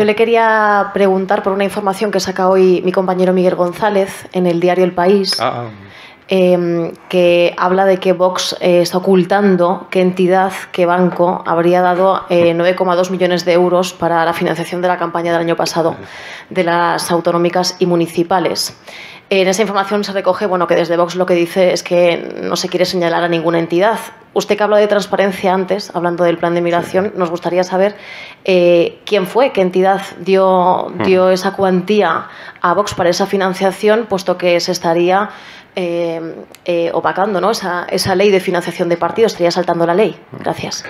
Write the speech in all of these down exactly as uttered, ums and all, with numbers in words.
Yo le quería preguntar por una información que saca hoy mi compañero Miguel González en el diario El País, Ah. eh, que habla de que Vox eh, está ocultando qué entidad, qué banco habría dado eh, nueve coma dos millones de euros para la financiación de la campaña del año pasado de las autonómicas y municipales. En esa información se recoge, bueno, que desde Vox lo que dice es que no se quiere señalar a ninguna entidad. Usted que habló de transparencia antes, hablando del plan de migración, sí, nos gustaría saber eh, quién fue, qué entidad dio, dio esa cuantía a Vox para esa financiación, puesto que se estaría eh, eh, opacando, ¿no?, esa, esa ley de financiación de partidos, estaría saltando la ley. Gracias.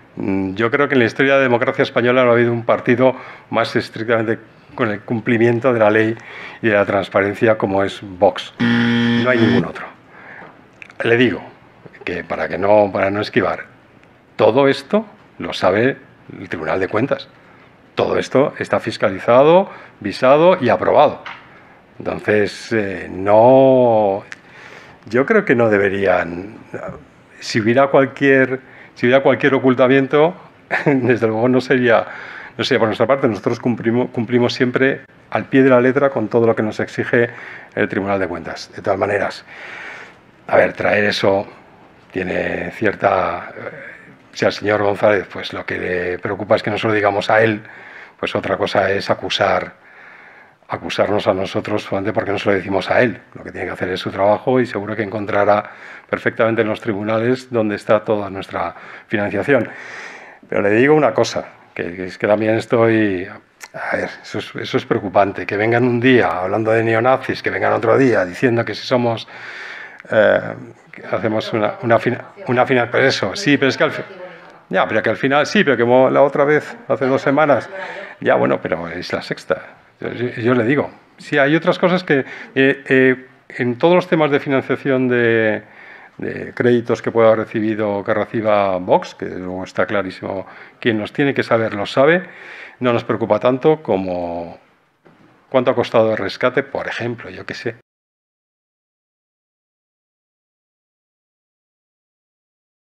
Yo creo que en la historia de la democracia española no ha habido un partido más estrictamente con el cumplimiento de la ley y de la transparencia como es Vox. No hay ningún otro. Le digo que para que no para no esquivar, todo esto lo sabe el Tribunal de Cuentas. Todo esto está fiscalizado, visado y aprobado. Entonces, eh, no, yo creo que no deberían. Si hubiera cualquier, si hubiera cualquier ocultamiento, desde luego no sería. No sé, por nuestra parte, nosotros cumplimos, cumplimos siempre al pie de la letra con todo lo que nos exige el Tribunal de Cuentas. De todas maneras, a ver, traer eso tiene cierta... Si al señor González pues lo que le preocupa es que no se lo digamos a él, pues otra cosa es acusar, acusarnos a nosotros solamente porque no se lo decimos a él. Lo que tiene que hacer es su trabajo y seguro que encontrará perfectamente en los tribunales donde está toda nuestra financiación. Pero le digo una cosa, que es que también estoy... A ver, eso es, eso es preocupante, que vengan un día hablando de neonazis, que vengan otro día diciendo que si somos... Eh, que hacemos una, una, fina, una final... Pero eso, sí, pero es que al final... Ya, pero que al final... Sí, pero que la otra vez, hace dos semanas... Ya, bueno, pero es la sexta. Yo, yo le digo, sí, hay otras cosas que... Eh, eh, en todos los temas de financiación de... de créditos que pueda haber recibido, que reciba Vox, que luego está clarísimo, quien los tiene que saber lo sabe, no nos preocupa tanto como cuánto ha costado el rescate, por ejemplo, yo qué sé.